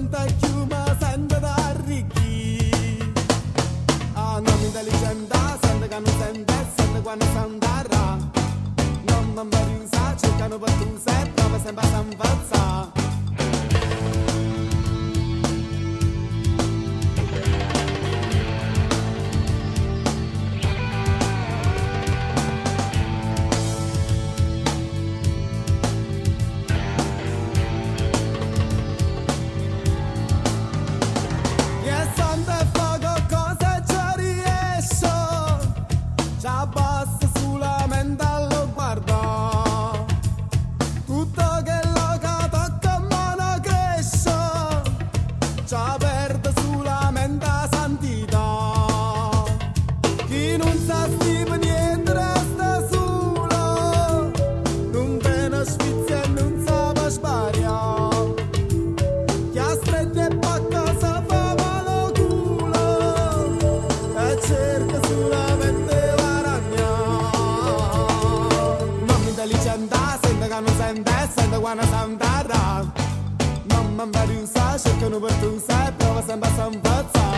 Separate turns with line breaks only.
senta chiuma, sente da arricchi. Ah, non intelligente, sente che non sente quando s'andrà. Non mi variusa, cercano per tu, se prova sempre a s'infazzare. Basta solamente allo guarda, tutto che lo che tocca mano cresce, già perde solamente la santità. Chi non sa stipare niente resta solo, non tiene sfizia e non sa per sbagliare. Chi ha stretto e pacca sa fa malo culo e cerca solamente sente che non sente quando s'andrà. Non mi variusa, cercano per tu, se prova sempre a s'infazzare.